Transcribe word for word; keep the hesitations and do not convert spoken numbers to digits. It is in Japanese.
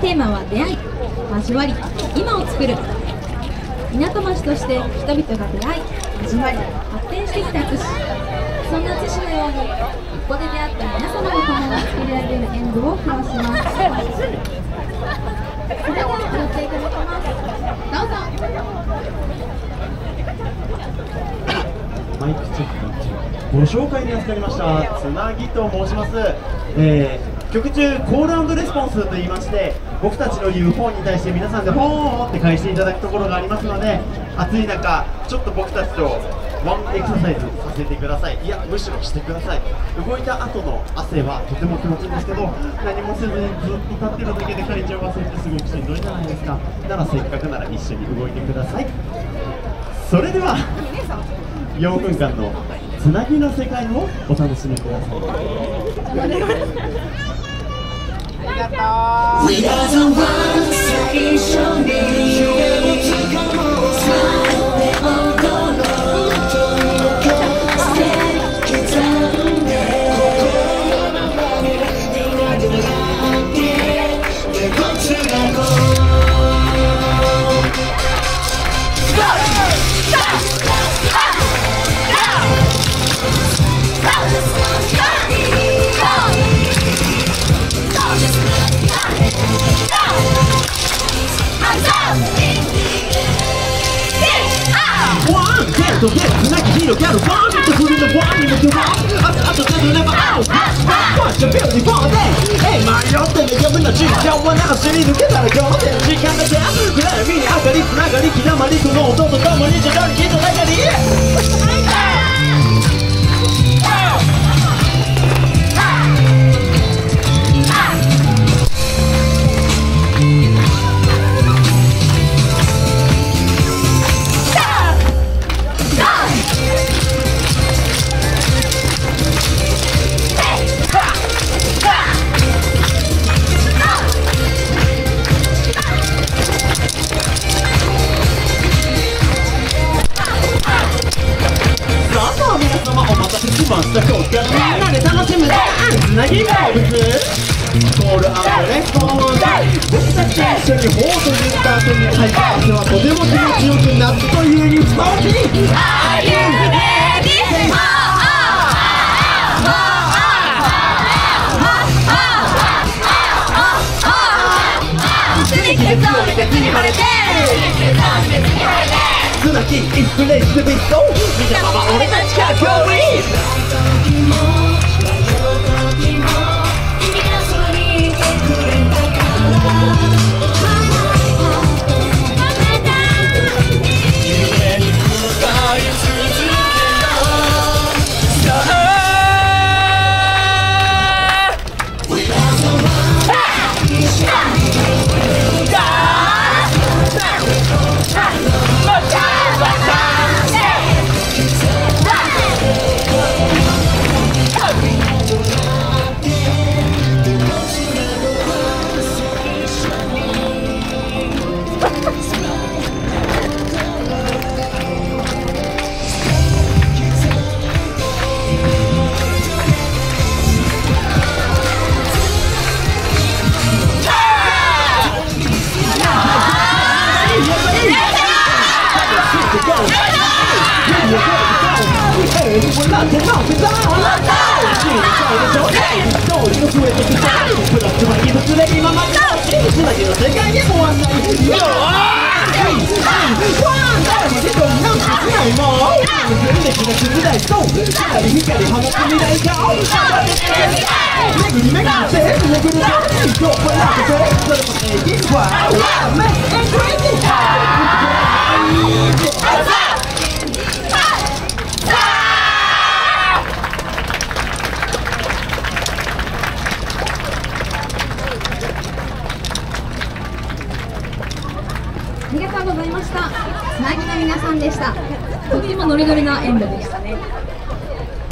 テーマは出会い、交わり、今を作る。港町として人々が出会い、交わり、発展してきた津市。そんな津市のようにここで出会った皆様のために作り上げる演舞を披露します。それでは踊っていただきます。どうぞ。 マイクチェック。ご紹介に預かりましたつなぎと申します。えー、曲中コール&レスポンスといいまして、僕たちの言う本に対して皆さんでほーって返していただくところがありますので、暑い中ちょっと僕たちとワンエクササイズさせてください。いや、むしろしてください。動いた後の汗はとても気持ちいいんですけど、何もせずにずっと立ってるだけで体調が忘れてすごくしんどいじゃないですか。ならせっかくなら一緒に動いてください。それではよんぷんかんのつなぎの世界をお楽しみください。ありがとう。We are the ones that is showing. つなぎ広がるワンと振るのワンにも今日はあとあとちょっとネバーアウトワンションビューティフォーデイ迷ってね読むの時間はな走り抜けたらゴールデン時間だけ暗闇に明かりつながり刻まりこの音とともに徐々に人だかりみんなで楽しむつなぎが物コール&レスポンス僕たち一緒にホートにった後に入った汗はとても気持ちよく夏というにふさわしい Are you ready? つなぎインスピレーションビート見たまま俺たちかっこいいありがとうございました。つなぎの皆さんでした。とってもノリノリな演舞でしたね。